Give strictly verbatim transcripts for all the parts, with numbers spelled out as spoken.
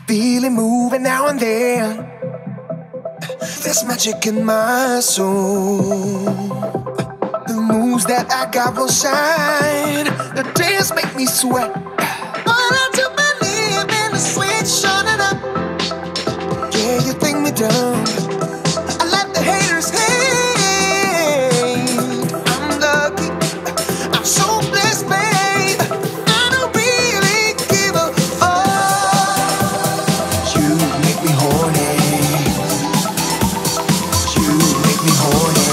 feel it moving now and then. There's magic in my soul. The moves that I got will shine. The dance make me sweat. But I do believe in the sweet shining up. Yeah, you think me dumb. I let the haters hate. I'm lucky, I'm so blessed, babe. I don't really give a fuck. You make me horny. You make me horny.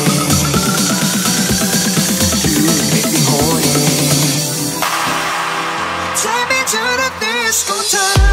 You make me horny. Take me to the disco time.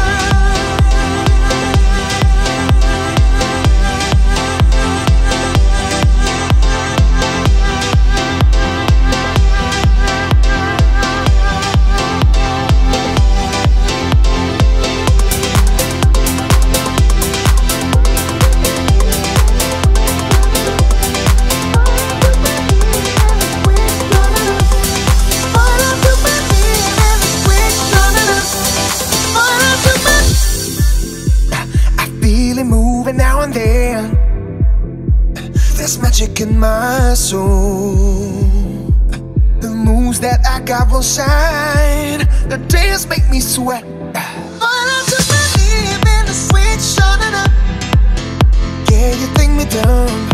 Moving now and then. There's magic in my soul. The moves that I got will shine. The dance make me sweat. But I just believe in the sweet shining up. Yeah, you think me dumb.